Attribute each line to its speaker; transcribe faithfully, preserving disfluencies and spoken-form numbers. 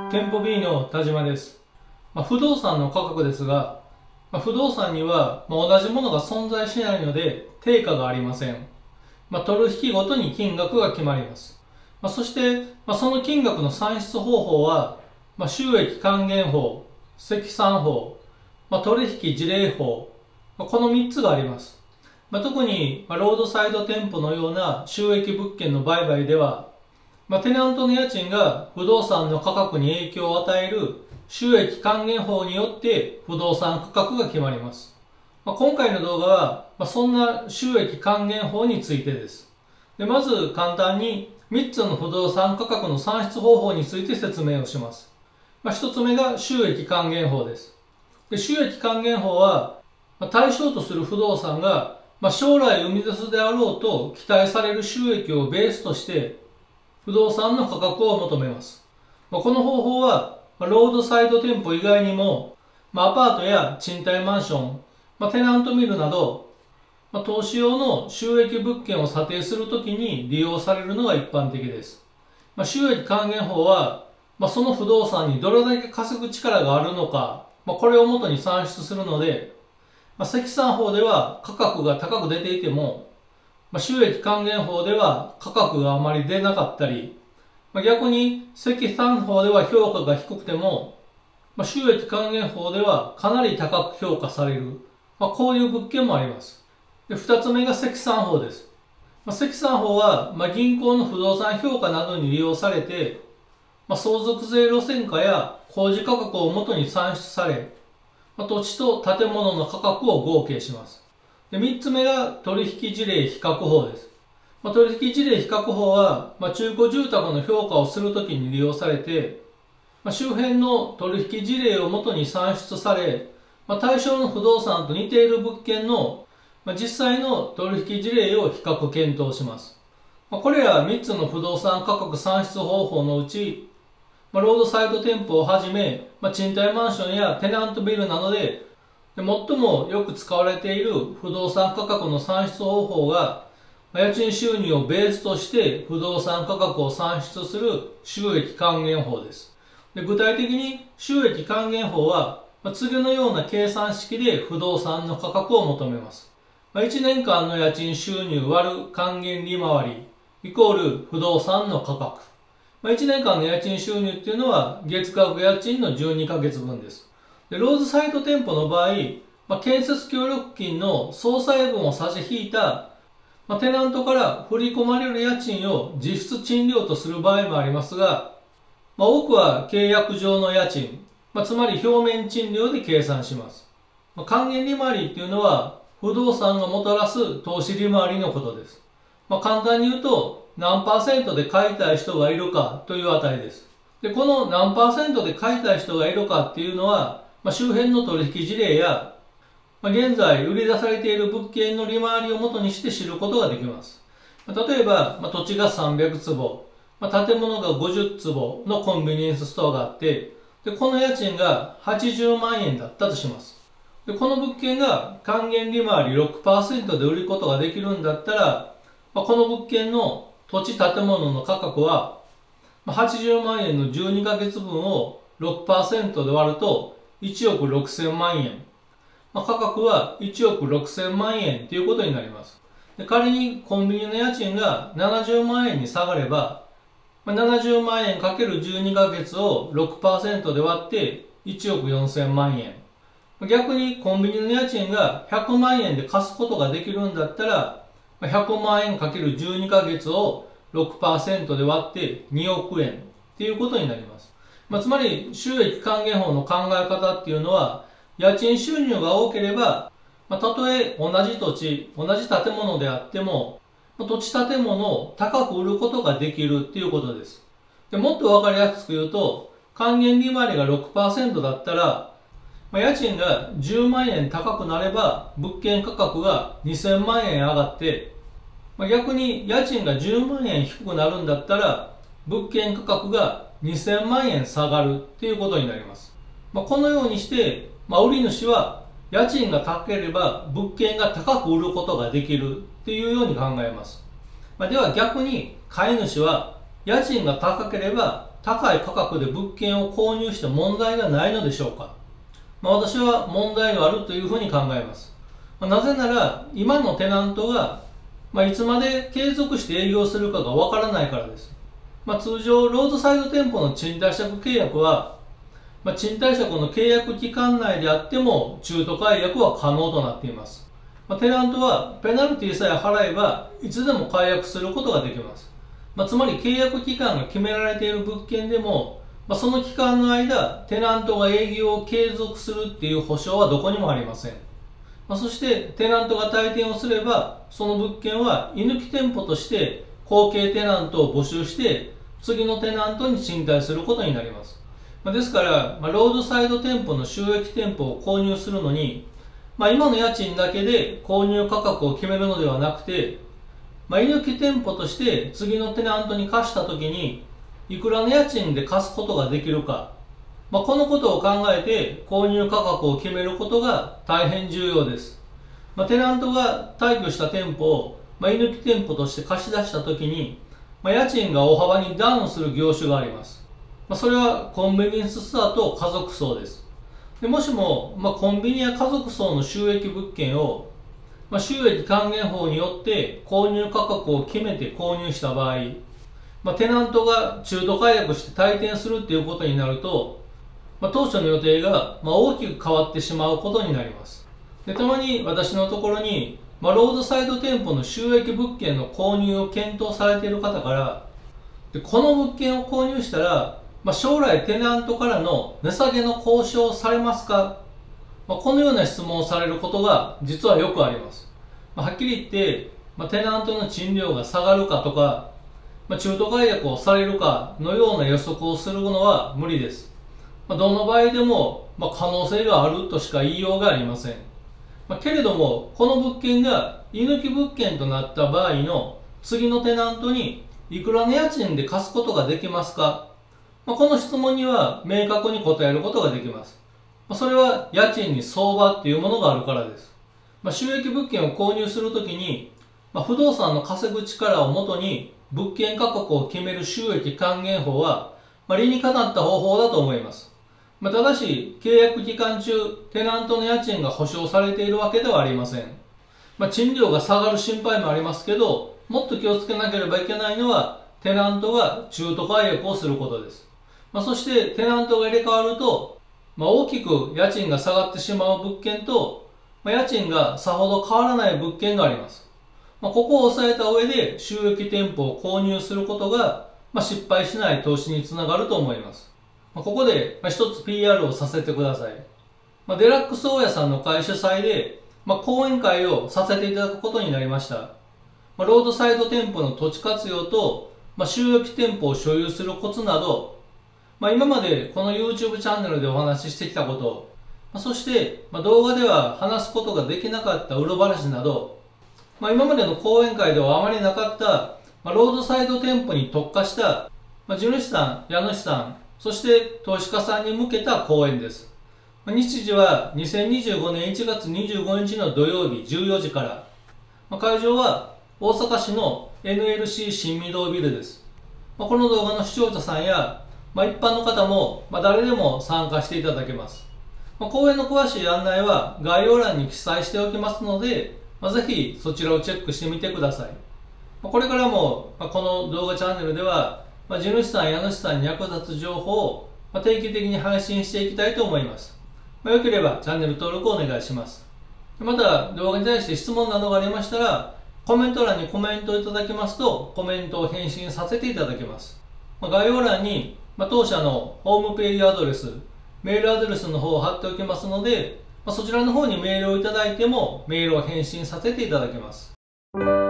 Speaker 1: 店舗 B の田島です。まあ、不動産の価格ですが、まあ、不動産には、まあ、同じものが存在しないので定価がありません。まあ、取引ごとに金額が決まります。まあ、そして、まあ、その金額の算出方法は、まあ、収益還元法、積算法、まあ、取引事例法、まあ、このみっつがあります。まあ、特に、まあ、ロードサイド店舗のような収益物件の売買では、まあ、テナントの家賃が不動産の価格に影響を与える収益還元法によって不動産価格が決まります。まあ、今回の動画は、まあ、そんな収益還元法についてです。でまず簡単にみっつの不動産価格の算出方法について説明をします。まあ、ひとつめが収益還元法です。で収益還元法は、まあ、対象とする不動産が、まあ、将来生み出すであろうと期待される収益をベースとして不動産の価格を求めます。まあ、この方法は、まあ、ロードサイド店舗以外にも、まあ、アパートや賃貸マンション、まあ、テナントビルなど、まあ、投資用の収益物件を査定するときに利用されるのが一般的です。まあ、収益還元法は、まあ、その不動産にどれだけ稼ぐ力があるのか、まあ、これをもとに算出するので、まあ、積算法では価格が高く出ていても、まあ、収益還元法では価格があまり出なかったり、まあ、逆に積算法では評価が低くても、まあ、収益還元法ではかなり高く評価される、まあ、こういう物件もあります。で、二つ目が積算法です。まあ、積算法は、まあ、銀行の不動産評価などに利用されて、まあ、相続税路線価や公示価格をもとに算出され、まあ、土地と建物の価格を合計します。で、三つ目が取引事例比較法です。まあ、取引事例比較法は、まあ、中古住宅の評価をするときに利用されて、まあ、周辺の取引事例をもとに算出され、まあ、対象の不動産と似ている物件の、まあ、実際の取引事例を比較検討します。まあ、これら三つの不動産価格算出方法のうち、まあ、ロードサイド店舗をはじめ、まあ、賃貸マンションやテナントビルなどでで最もよく使われている不動産価格の算出方法が、家賃収入をベースとして不動産価格を算出する収益還元法です。で具体的に収益還元法は、次のような計算式で不動産の価格を求めます。いちねんかんの家賃収入割る還元利回りイコール不動産の価格。いちねんかんの家賃収入っていうのは月額家賃のじゅうにかげつぶんです。でローズサイド店舗の場合、まあ、建設協力金の総裁分を差し引いた、まあ、テナントから振り込まれる家賃を実質賃料とする場合もありますが、まあ、多くは契約上の家賃、まあ、つまり表面賃料で計算します。まあ、還元利回りっていうのは不動産がもたらす投資利回りのことです。まあ、簡単に言うと何パーセントで買いたい人がいるかという値です。で、この何パーセントで買いたい人がいるかっていうのは、まあ、周辺の取引事例や、まあ、現在売り出されている物件の利回りをもとにして知ることができます。まあ、例えば、まあ、土地がさんびゃくつぼ、まあ、建物がごじゅっつぼのコンビニエンスストアがあって、でこの家賃がはちじゅうまんえんだったとします。でこの物件が還元利回り ろくパーセント で売ることができるんだったら、まあ、この物件の土地建物の価格は、はちじゅうまんえんのじゅうにかげつぶんを ろくパーセント で割るといちおくろくせんまんえん。まあ、価格はいちおくろくせんまんえんということになります。で仮にコンビニの家賃がななじゅうまんえんに下がれば、まあ、ななじゅうまんえんかけるじゅうにかげつを ろくパーセント で割っていちおくよんせんまんえん。逆にコンビニの家賃がひゃくまんえんで貸すことができるんだったら、ひゃくまんえんかけるじゅうにかげつを ろくパーセント で割ってにおくえんっていうことになります。まあ、つまり収益還元法の考え方っていうのは、家賃収入が多ければ、まあ、たとえ同じ土地、同じ建物であっても、土地建物を高く売ることができるっていうことです。でもっとわかりやすく言うと、還元利回りが ろくパーセント だったら、まあ、家賃がじゅうまんえん高くなれば、物件価格がにせんまんえん上がって、まあ、逆に家賃がじゅうまんえん低くなるんだったら、物件価格がにせんまんえん下がるっていうことになります。まあ、このようにして、まあ、売り主は家賃が高ければ物件が高く売ることができるっていうように考えます。まあ、では逆に買い主は家賃が高ければ高い価格で物件を購入して問題がないのでしょうか。まあ、私は問題があるというふうに考えます。まあ、なぜなら今のテナントが、まあ、いつまで継続して営業するかがわからないからです。まあ、通常ロードサイド店舗の賃貸借契約は、まあ、賃貸借の契約期間内であっても中途解約は可能となっています。まあ、テナントはペナルティさえ払えばいつでも解約することができます。まあ、つまり契約期間が決められている物件でも、まあ、その期間の間テナントが営業を継続するっていう保証はどこにもありません。まあ、そしてテナントが退店をすればその物件は居抜き店舗として後継テナントを募集して次のテナントに賃貸することになります。まあ、ですから、まあ、ロードサイド店舗の収益店舗を購入するのに、まあ、今の家賃だけで購入価格を決めるのではなくて、まあ、居抜き店舗として次のテナントに貸した時にいくらの家賃で貸すことができるか、まあ、このことを考えて購入価格を決めることが大変重要です。まあ、テナントが退去した店舗を、まあ、居抜き店舗として貸し出した時に、まあ、家賃が大幅にダウンする業種があります。まあ、それはコンビニエンスストアと家族層です。でもしも、まあ、コンビニや家族層の収益物件をまあ、収益還元法によって購入価格を決めて購入した場合、まあ、テナントが中途解約して退店するっていうことになると、まあ、当初の予定がまあ大きく変わってしまうことになります。で、たまに私のところに、まあ、ロードサイド店舗の収益物件の購入を検討されている方から、でこの物件を購入したら、まあ、将来テナントからの値下げの交渉をされますか、まあ、このような質問をされることが実はよくあります。まあ、はっきり言って、まあ、テナントの賃料が下がるかとか、まあ、中途解約をされるかのような予測をするのは無理です。まあ、どの場合でも、まあ、可能性があるとしか言いようがありません。まあ、けれども、この物件が居抜き物件となった場合の次のテナントにいくらの家賃で貸すことができますか、まあ、この質問には明確に答えることができます。それは家賃に相場っていうものがあるからです。まあ、収益物件を購入するときに、まあ、不動産の稼ぐ力をもとに物件価格を決める収益還元法は、まあ、理にかなった方法だと思います。まあ、ただし、契約期間中、テナントの家賃が保証されているわけではありません。まあ、賃料が下がる心配もありますけど、もっと気をつけなければいけないのは、テナントが中途解約をすることです。まあ、そして、テナントが入れ替わると、まあ、大きく家賃が下がってしまう物件と、まあ、家賃がさほど変わらない物件があります。まあ、ここを押さえた上で収益店舗を購入することが、まあ、失敗しない投資につながると思います。まあ、ここで一つ ピーアール をさせてください。まあ、デラックス大家さんの会主催で、まあ、講演会をさせていただくことになりました。まあ、ロードサイド店舗の土地活用と、まあ、収益店舗を所有するコツなど、まあ、今までこの YouTube チャンネルでお話ししてきたこと、まあ、そして、まあ、動画では話すことができなかった裏話など、まあ、今までの講演会ではあまりなかった、まあ、ロードサイド店舗に特化した、まあ、地主さん、家主さん、そして投資家さんに向けた講演です。まあ、日時はにせんにじゅうごねんいちがつにじゅうごにちの土曜日じゅうよじから、まあ、会場は大阪市の エヌエルシー 新御堂ビルです。まあ、この動画の視聴者さんやまあ、一般の方も、まあ、誰でも参加していただけます。まあ、講演の詳しい案内は概要欄に記載しておきますので、まあ、ぜひそちらをチェックしてみてください。まあ、これからも、まあ、この動画チャンネルでは、まあ、地主さん、家主さんに役立つ情報を、まあ、定期的に配信していきたいと思います。まあ、よければチャンネル登録をお願いします。また動画に対して質問などがありましたら、コメント欄にコメントをいただきますと、コメントを返信させていただきます。まあ、概要欄にまあ、当社のホームページアドレス、メールアドレスの方を貼っておきますので、まあ、そちらの方にメールをいただいてもメールを返信させていただきます。